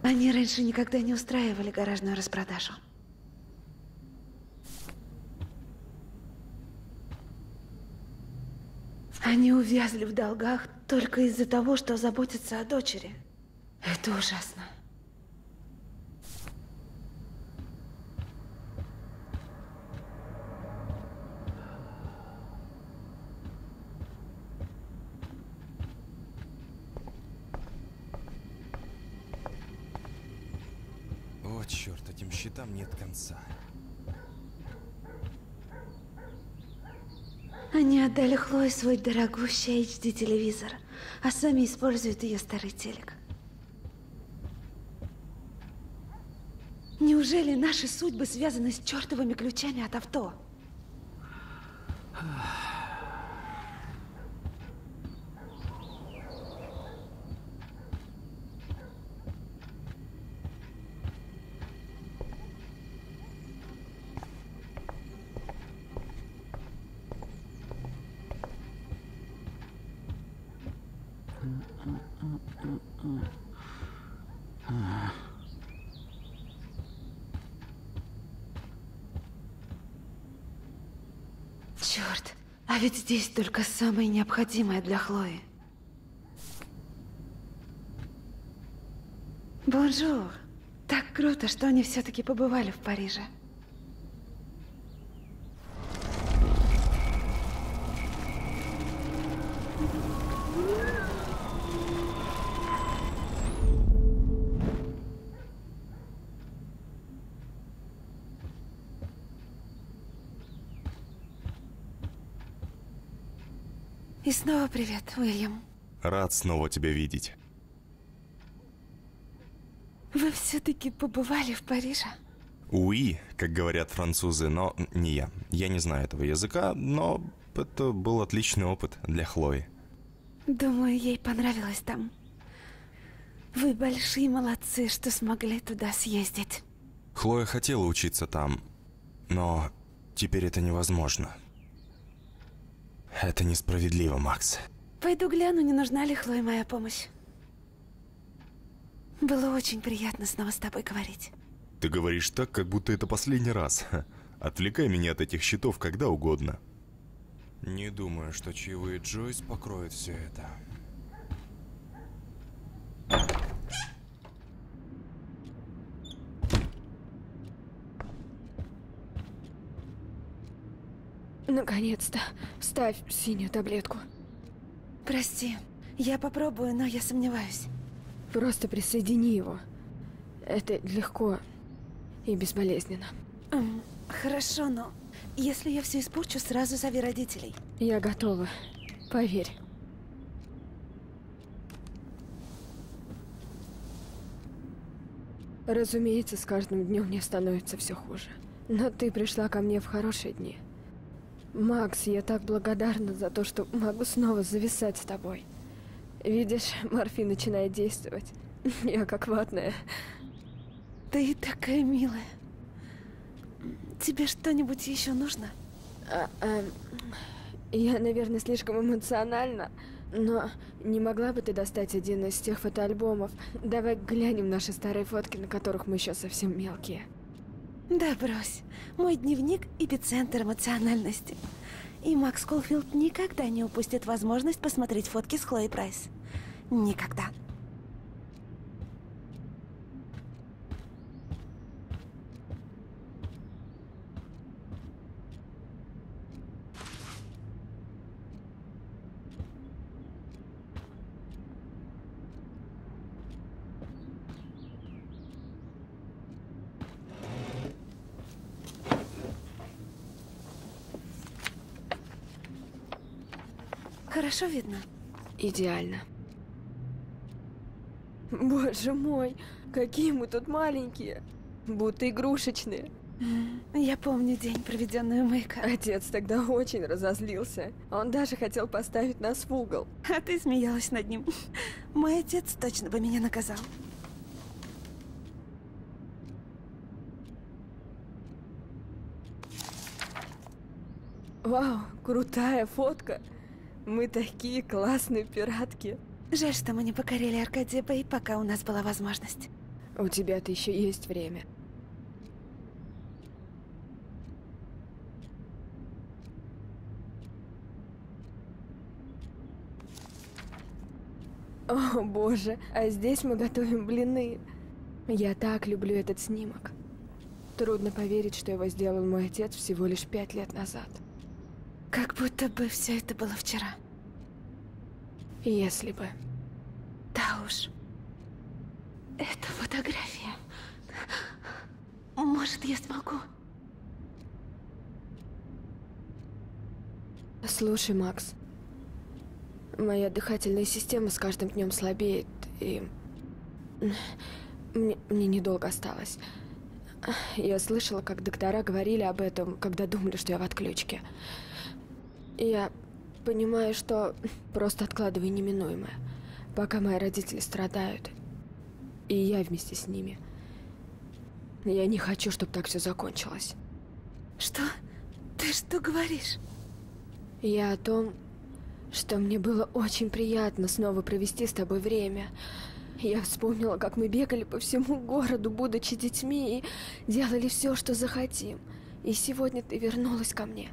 Они раньше никогда не устраивали гаражную распродажу. Они увязли в долгах только из-за того, что заботятся о дочери. Это ужасно. О, черт, этим счетам нет конца. Они отдали Хлое свой дорогущий HD-телевизор, а сами используют ее старый телек. Неужели наши судьбы связаны с чертовыми ключами от авто? Черт, а ведь здесь только самое необходимое для Хлои. Бонжур. Так круто, что они все-таки побывали в Париже. И снова привет, Уильям. Рад снова тебя видеть. Вы все-таки побывали в Париже? Уи, как говорят французы, но не я. Я не знаю этого языка, но это был отличный опыт для Хлои. Думаю, ей понравилось там. Вы большие молодцы, что смогли туда съездить. Хлоя хотела учиться там, но теперь это невозможно. Это несправедливо, Макс. Пойду гляну, не нужна ли Хлое моя помощь. Было очень приятно снова с тобой говорить. Ты говоришь так, как будто это последний раз. Отвлекай меня от этих счетов когда угодно. Не думаю, что чаевые Джойс покроют все это. Наконец-то. Ставь синюю таблетку. Прости, я попробую, но я сомневаюсь. Просто присоедини его. Это легко и безболезненно. Хорошо, но если я все испорчу, сразу зови родителей. Я готова. Поверь. Разумеется, с каждым днем мне становится все хуже. Но ты пришла ко мне в хорошие дни. Макс, я так благодарна за то, что могу снова зависать с тобой. Видишь, морфин начинает действовать. Я как ватная. Ты такая милая. Тебе что-нибудь еще нужно? Я, наверное, слишком эмоциональна, но не могла бы ты достать один из тех фотоальбомов? Давай глянем наши старые фотки, на которых мы еще совсем мелкие. Да брось. Мой дневник – эпицентр эмоциональности. И Макс Колфилд никогда не упустит возможность посмотреть фотки с Хлоей Прайс. Никогда. Хорошо видно? Идеально. Боже мой, какие мы тут маленькие. Будто игрушечные. Я помню день, проведенный у маяка. Отец тогда очень разозлился. Он даже хотел поставить нас в угол. А ты смеялась над ним. Мой отец точно бы меня наказал. Вау, крутая фотка. Мы такие классные пиратки. Жаль, что мы не покорили Аркадия Бэй, пока у нас была возможность. У тебя-то еще есть время. О, боже, а здесь мы готовим блины. Я так люблю этот снимок. Трудно поверить, что его сделал мой отец всего лишь 5 лет назад. Как будто бы все это было вчера. Если бы. Да уж. Это фотография. Может, я смогу? Слушай, Макс. Моя дыхательная система с каждым днем слабеет, и... Мне недолго осталось. Я слышала, как доктора говорили об этом, когда думали, что я в отключке. Я понимаю, что просто откладываю неминуемое, пока мои родители страдают, и я вместе с ними. Я не хочу, чтобы так все закончилось. Что? Ты что говоришь? Я о том, что мне было очень приятно снова провести с тобой время. Я вспомнила, как мы бегали по всему городу, будучи детьми, и делали все, что захотим. И сегодня ты вернулась ко мне.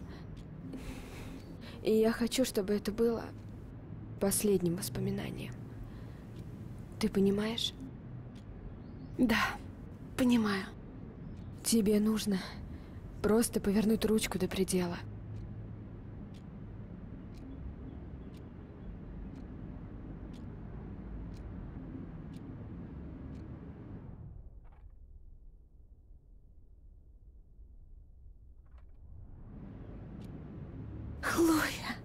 И я хочу, чтобы это было последним воспоминанием. Ты понимаешь? Да, понимаю. Тебе нужно просто повернуть ручку до предела. Хлоя,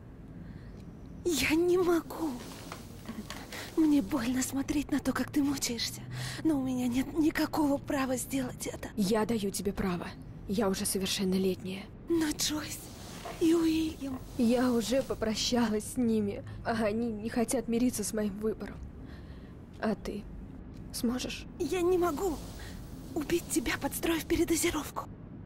я не могу. Мне больно смотреть на то, как ты мучаешься, но у меня нет никакого права сделать это. Я даю тебе право. Я уже совершеннолетняя. Но Джойс и Уильям... Я уже попрощалась с ними, а они не хотят мириться с моим выбором. А ты сможешь? Я не могу убить тебя, подстроив передозировку.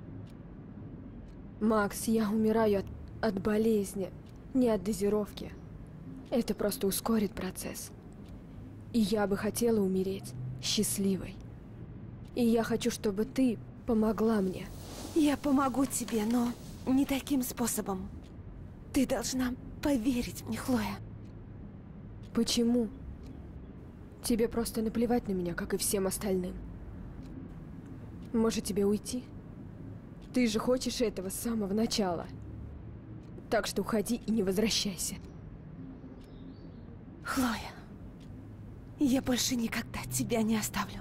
Макс, я умираю от болезни, не от дозировки. Это просто ускорит процесс. И я бы хотела умереть счастливой. И я хочу, чтобы ты помогла мне. Я помогу тебе, но не таким способом. Ты должна поверить мне, Хлоя. Почему? Тебе просто наплевать на меня, как и всем остальным. Может, тебе уйти? Ты же хочешь этого с самого начала. Так что уходи и не возвращайся. Хлоя, я больше никогда тебя не оставлю.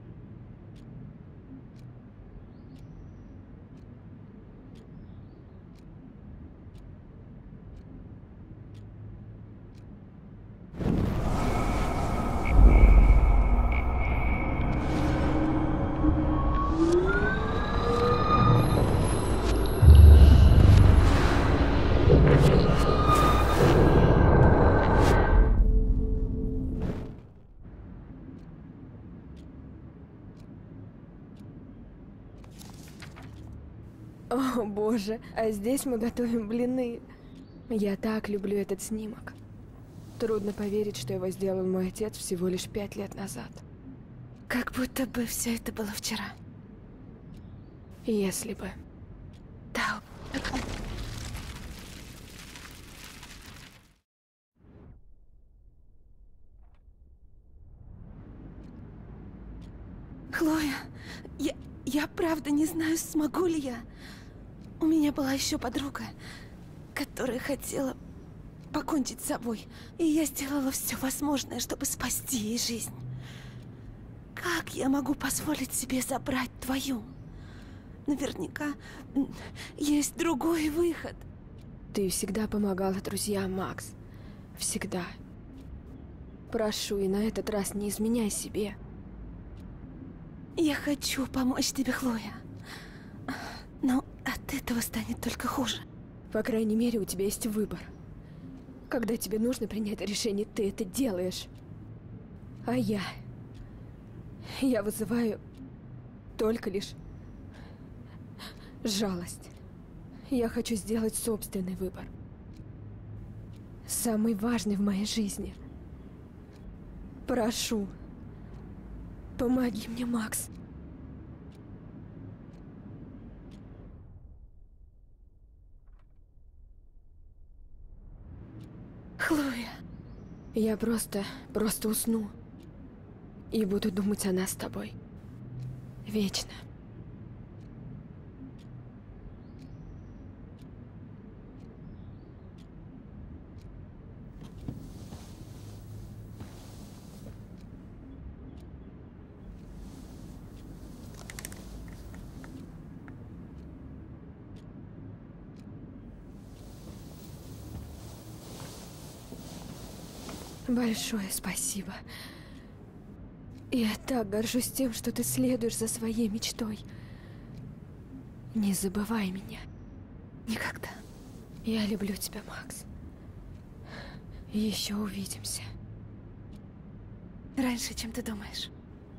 О, боже, а здесь мы готовим блины. Я так люблю этот снимок. Трудно поверить, что его сделал мой отец всего лишь 5 лет назад. Как будто бы все это было вчера. Если бы. Да. Хлоя, я правда не знаю, смогу ли я. У меня была еще подруга, которая хотела покончить с собой, и я сделала все возможное, чтобы спасти ей жизнь. Как я могу позволить себе забрать твою? Наверняка есть другой выход. Ты всегда помогала друзьям, Макс. Всегда. Прошу, и на этот раз не изменяй себе. Я хочу помочь тебе, Хлоя. Но от этого станет только хуже. По крайней мере, у тебя есть выбор. Когда тебе нужно принять решение, ты это делаешь. А я вызываю только лишь жалость. Я хочу сделать собственный выбор. Самый важный в моей жизни. Прошу, Помоги мне, Макс. Хлоя. Я просто усну. И буду думать о нас с тобой. Вечно. Большое спасибо. Я так горжусь тем, что ты следуешь за своей мечтой. Не забывай меня. Никогда. Я люблю тебя, Макс. Еще увидимся. Раньше, чем ты думаешь.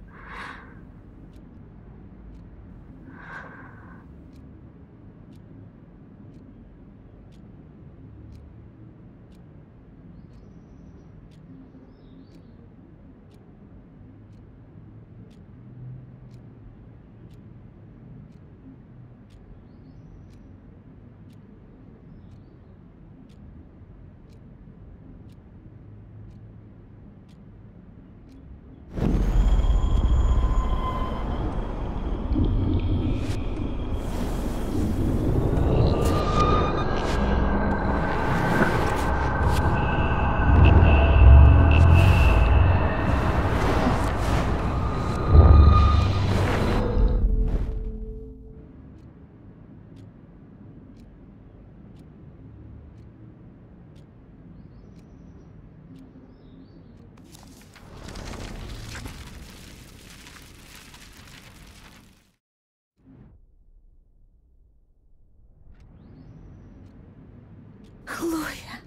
Хлоя,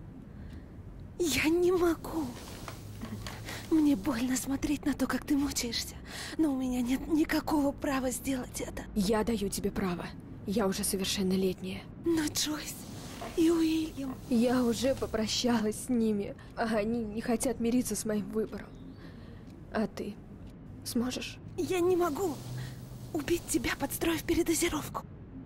я не могу. Мне больно смотреть на то, как ты мучаешься, но у меня нет никакого права сделать это. Я даю тебе право. Я уже совершеннолетняя. Но Джойс и Уильям... Я уже попрощалась с ними, а они не хотят мириться с моим выбором. А ты сможешь? Я не могу убить тебя, подстроив передозировку.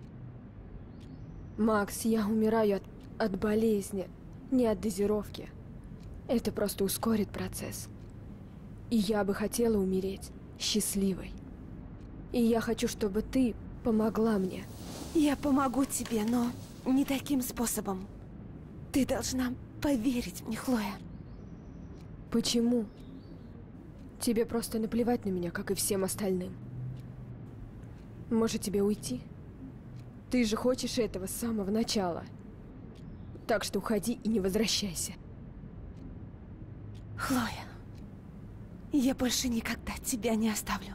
Макс, я умираю от болезни, не от дозировки. Это просто ускорит процесс. И я бы хотела умереть счастливой. И я хочу, чтобы ты помогла мне. Я помогу тебе, но не таким способом. Ты должна поверить мне, Хлоя. Почему? Тебе просто наплевать на меня, как и всем остальным. Может, тебе уйти? Ты же хочешь этого с самого начала. Так что уходи и не возвращайся. Хлоя, я больше никогда тебя не оставлю.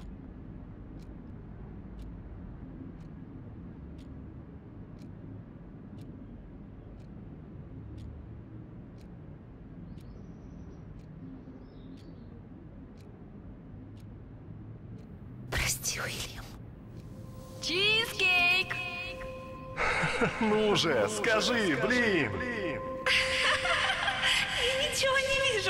Прости, Уильям. Чизкейк! Ну же, скажи, блин! Я ничего не вижу.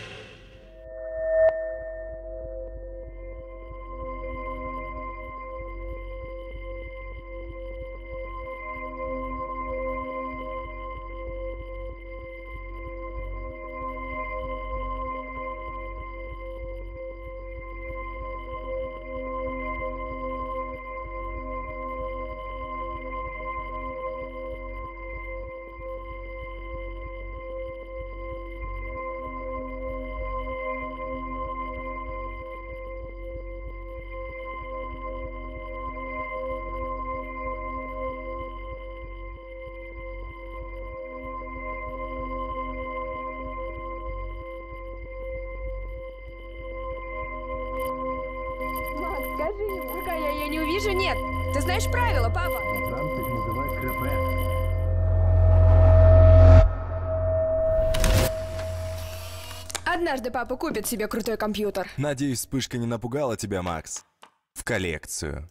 Макс, скажи ему. Пока я ее не увижу, нет. Ты знаешь правила, папа? Францик называет КП. Однажды папа купит себе крутой компьютер. Надеюсь, вспышка не напугала тебя, Макс. В коллекцию.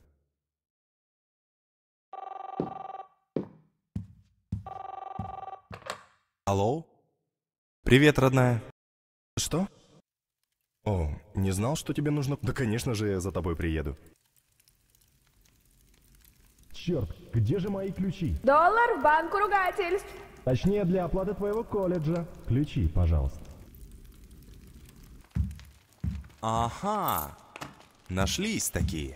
Алло? Привет, родная. Что? О, не знал, что тебе нужно... Да, конечно же, я за тобой приеду. Черт, где же мои ключи? Доллар в банку ругательств. Точнее, для оплаты твоего колледжа. Ключи, пожалуйста. Ага, нашлись такие.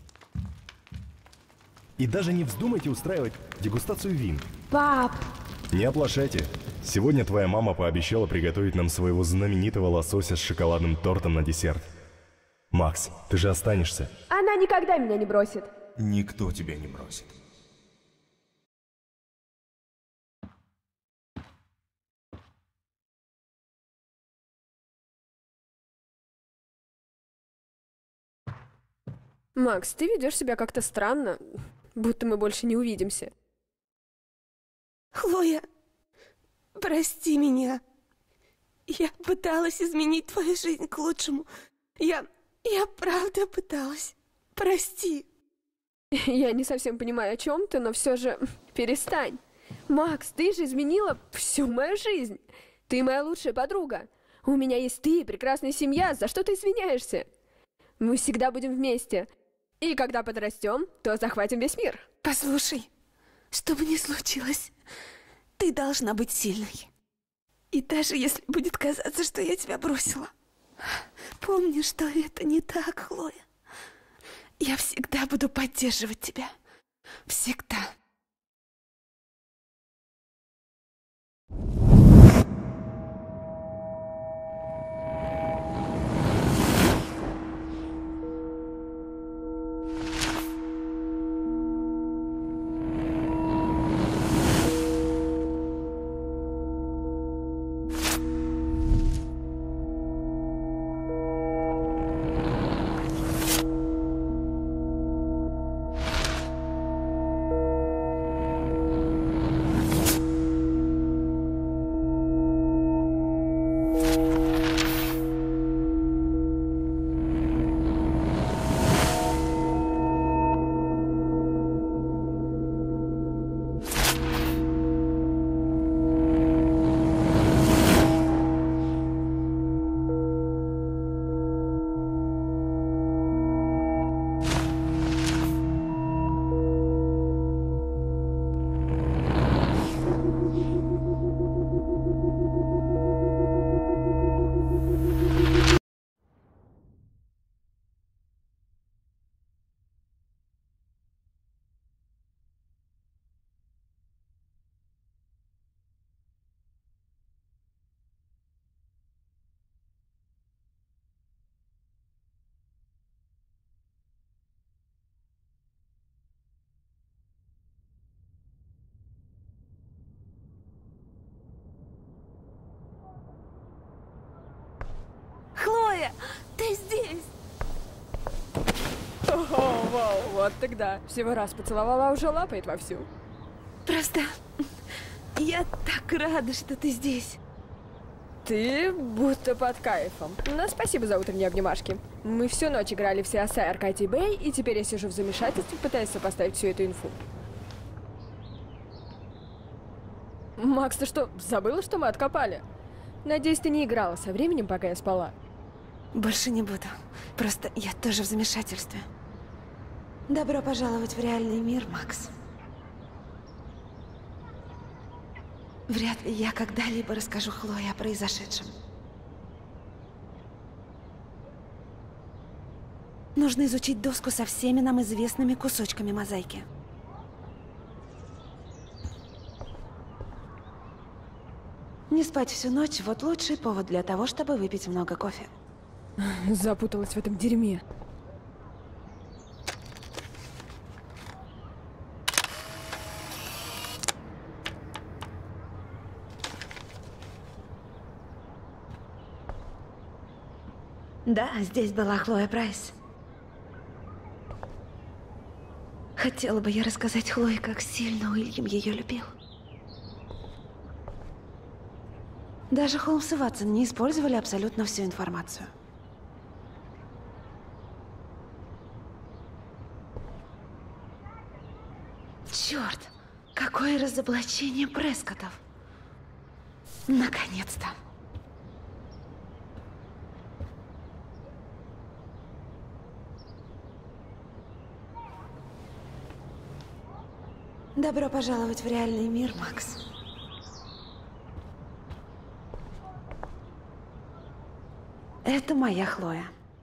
И даже не вздумайте устраивать дегустацию вин. Пап, Не оплошайте. Сегодня твоя мама пообещала приготовить нам своего знаменитого лосося с шоколадным тортом на десерт. Макс, ты же останешься. она никогда меня не бросит. Никто тебя не бросит. Макс, ты ведешь себя как-то странно, будто мы больше не увидимся. Хлоя, прости меня. Я пыталась изменить твою жизнь к лучшему. Я правда пыталась. Прости. Я не совсем понимаю, о чем ты, но все же перестань. Макс, ты же изменила всю мою жизнь. Ты моя лучшая подруга. У меня есть ты, прекрасная семья. За что ты извиняешься? Мы всегда будем вместе. И когда подрастем, то захватим весь мир. Послушай, что бы ни случилось, ты должна быть сильной. И даже если будет казаться, что я тебя бросила, помни, что это не так, Хлоя. Я всегда буду поддерживать тебя. Всегда. Хлоя, ты здесь! О, вау, вот тогда. Всего раз поцеловала, а уже лапает вовсю. Просто я так рада, что ты здесь. Ты будто под кайфом. Но спасибо за утренние обнимашки. Мы всю ночь играли в CSI Аркадий Бэй, и теперь я сижу в замешательстве, пытаясь сопоставить всю эту инфу. Макс, ты что, забыла, что мы откопали? Надеюсь, ты не играла со временем, пока я спала. Больше не буду. Просто я тоже в замешательстве. Добро пожаловать в реальный мир, Макс. Вряд ли я когда-либо расскажу Хлое о произошедшем. Нужно изучить доску со всеми нам известными кусочками мозаики. Не спать всю ночь – вот лучший повод для того, чтобы выпить много кофе. Запуталась в этом дерьме. Да, здесь была Хлоя Прайс. Хотела бы я рассказать Хлое, как сильно Уильям ее любил. Даже Холмс и Ватсон не использовали абсолютно всю информацию. Черт, какое разоблачение Прескоттов! Наконец-то! Добро пожаловать в реальный мир, Макс. Это моя Хлоя.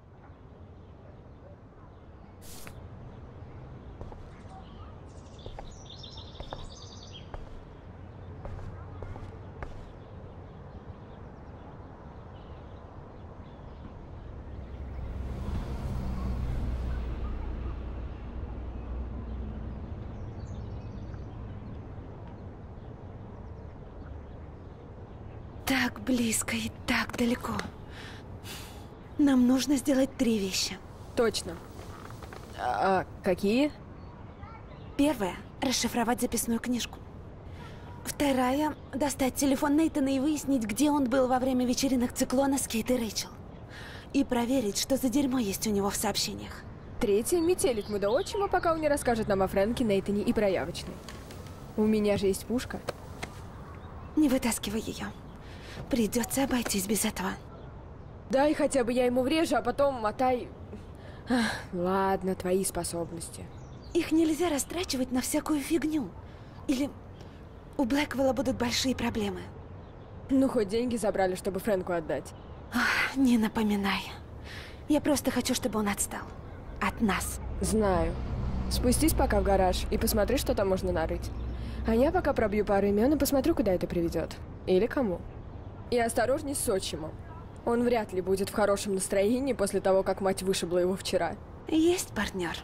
Так близко и так далеко. Нам нужно сделать 3 вещи. Точно. А какие? Первая – расшифровать записную книжку. Вторая – достать телефон Нейтана и выяснить, где он был во время вечеринок Циклона с Кейт и Рэйчел. И проверить, что за дерьмо есть у него в сообщениях. Третья — метелить мы до отчима, пока он не расскажет нам о Фрэнке, Нейтане и про Явочной. У меня же есть пушка. Не вытаскивай ее. Придется обойтись без этого. Дай хотя бы я ему врежу, а потом мотай... Ладно, твои способности. Их нельзя растрачивать на всякую фигню. Или у Блэквелла будут большие проблемы. Ну, хоть деньги забрали, чтобы Фрэнку отдать. Не напоминай. Я просто хочу, чтобы он отстал. От нас. Знаю. Спустись пока в гараж и посмотри, что там можно нарыть. А я пока пробью пару имен и посмотрю, куда это приведет. Или кому. И осторожней с отчимом. Он вряд ли будет в хорошем настроении после того, как мать вышибла его вчера. Есть партнер.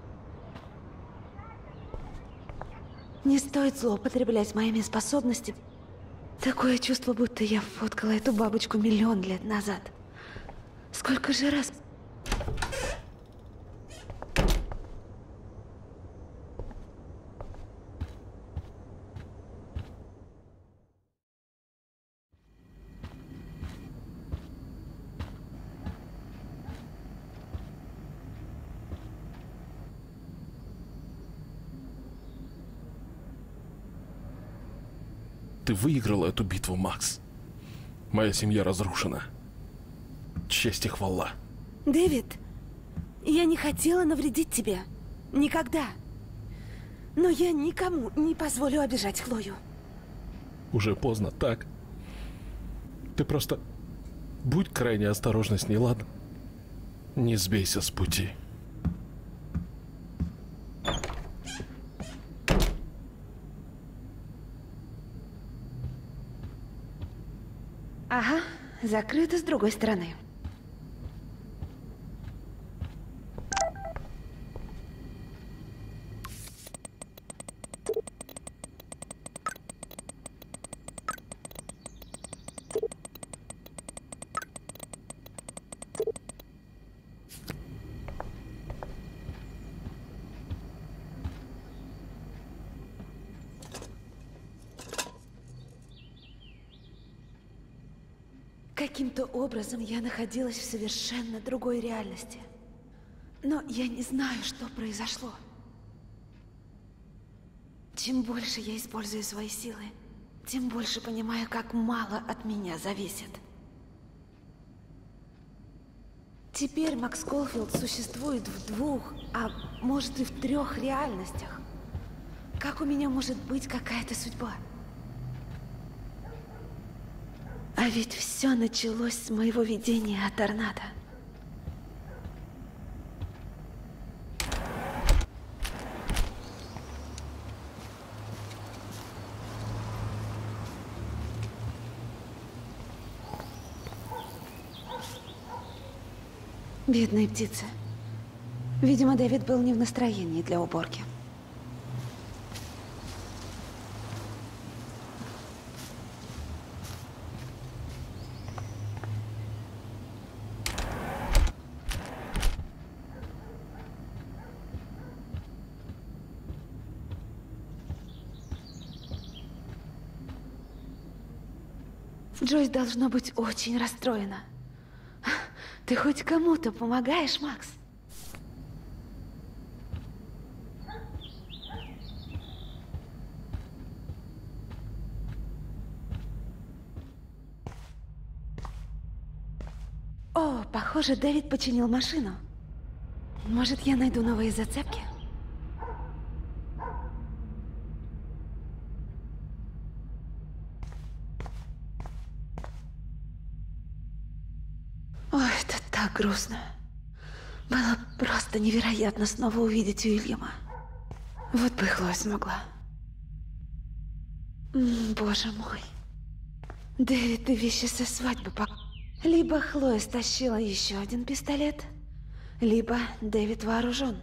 Не стоит злоупотреблять моими способностями. Такое чувство, будто я фоткала эту бабочку 1 000 000 лет назад. Сколько же раз... Ты выиграла эту битву, Макс. Моя семья разрушена. Честь и хвала. Дэвид, я не хотела навредить тебе. Никогда. Но я никому не позволю обижать Хлою. Уже поздно, так? Ты просто будь крайне осторожна с ней, ладно? Не сбейся с пути. Ага, закрыто с другой стороны. Каким-то образом я находилась в совершенно другой реальности. Но я не знаю, что произошло. Чем больше я использую свои силы, тем больше понимаю, как мало от меня зависит. Теперь Макс Колфилд существует в 2, а может и в 3 реальностях. Как у меня может быть какая-то судьба? А ведь все началось с моего видения о торнадо. Бедные птицы. Видимо, Дэвид был не в настроении для уборки. Джойс должно быть очень расстроена. Ты хоть кому-то помогаешь, Макс? О, похоже, Дэвид починил машину. Может, я найду новые зацепки? Ой, это так грустно. Было просто невероятно снова увидеть Уильяма. Вот бы Хлоя смогла. Боже мой. Дэвид и вещи со свадьбы Либо Хлоя стащила еще один пистолет, либо Дэвид вооружен.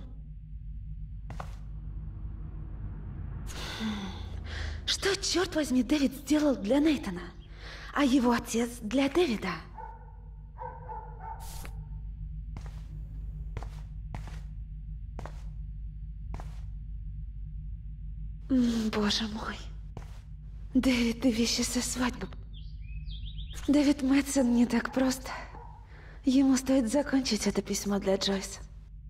Что, черт возьми, Дэвид сделал для Нейтана, а его отец для Дэвида? Боже мой. Дэвид и вещи со свадьбы. Дэвид Мэтсон не так просто. Ему стоит закончить это письмо для Джойс.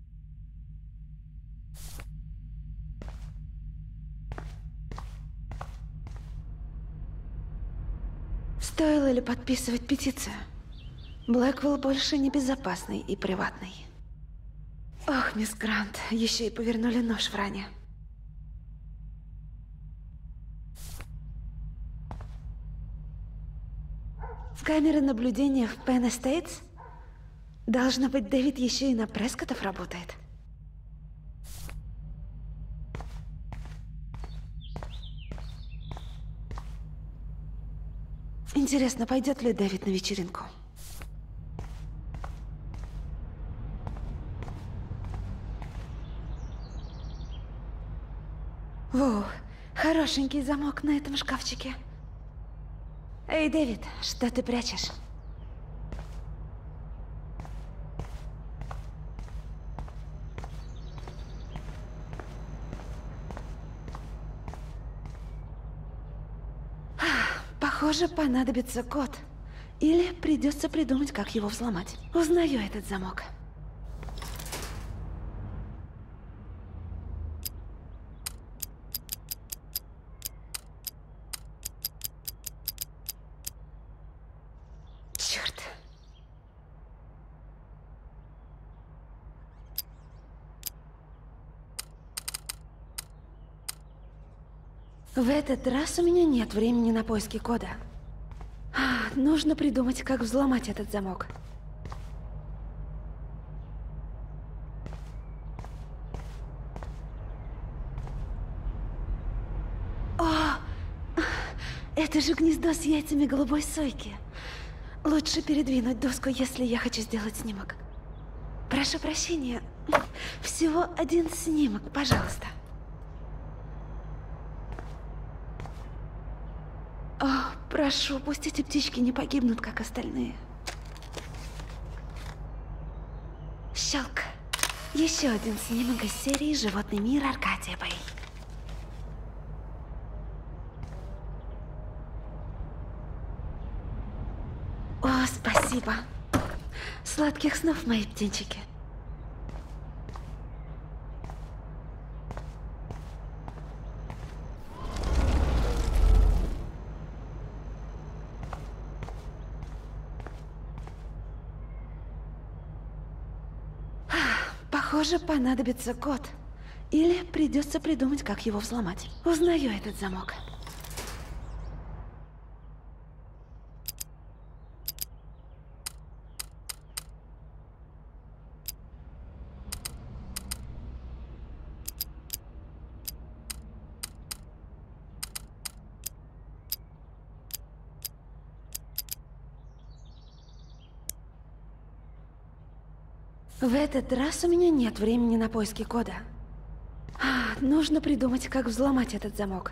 Стоило ли подписывать петицию? Блэквелл больше не безопасный и приватный. Ох, мисс Грант, еще и повернули нож в ране. Камеры наблюдения в Пенн Эстейтс? Должно быть, Дэвид еще и на Прескоттов работает. Интересно, пойдет ли Дэвид на вечеринку? Воу, хорошенький замок на этом шкафчике. Эй, Дэвид, что ты прячешь? Похоже, понадобится код. Или придется придумать, как его взломать. Узнаю этот замок. Черт. В этот раз у меня нет времени на поиски кода. Нужно придумать, как взломать этот замок. О! Это же гнездо с яйцами голубой сойки. Лучше передвинуть доску, если я хочу сделать снимок. Прошу прощения. Всего один снимок, пожалуйста. О, прошу, пусть эти птички не погибнут, как остальные. Щелк. Еще один снимок из серии «Животный мир» Аркадия Бэй. О, спасибо. Сладких снов, мои птенчики. Похоже, понадобится код. Или придется придумать, как его взломать. Узнаю этот замок. В этот раз у меня нет времени на поиски кода. Нужно придумать, как взломать этот замок.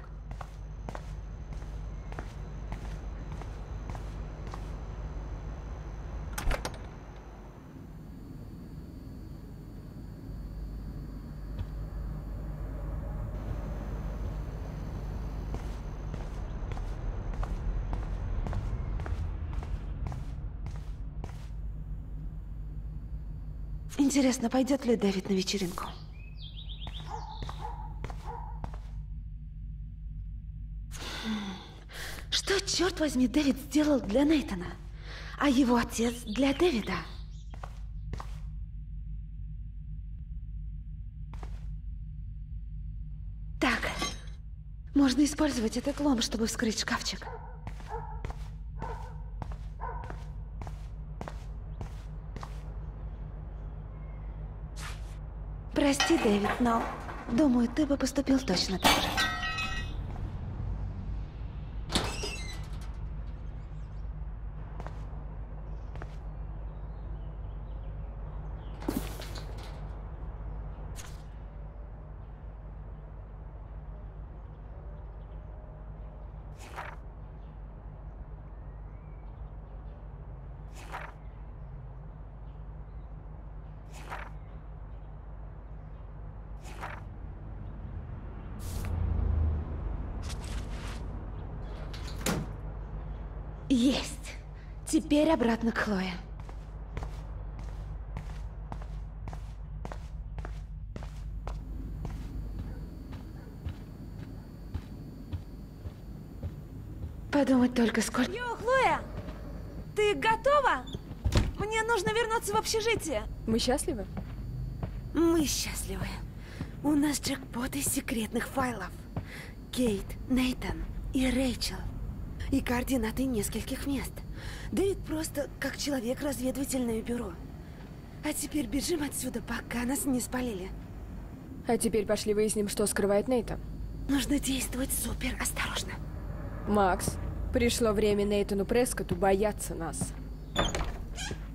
Интересно, пойдет ли Дэвид на вечеринку? Что, черт возьми, Дэвид сделал для Нейтана, а его отец для Дэвида? Так, можно использовать этот лом, чтобы вскрыть шкафчик. Прости, Дэвид, но думаю, ты бы поступил точно так же. Есть. Теперь обратно к Хлое. Подумать только, сколько... Йо, Хлоя! Ты готова? Мне нужно вернуться в общежитие. Мы счастливы? Мы счастливы. У нас джекпот из секретных файлов. Кейт, Нейтан и Рэйчел. И координаты нескольких мест. Дэвид просто как человек-разведывательное бюро. А теперь бежим отсюда, пока нас не спалили. А теперь пошли выясним, что скрывает Нейтан. Нужно действовать супер осторожно. Макс, пришло время Нейтану Прескотту бояться нас.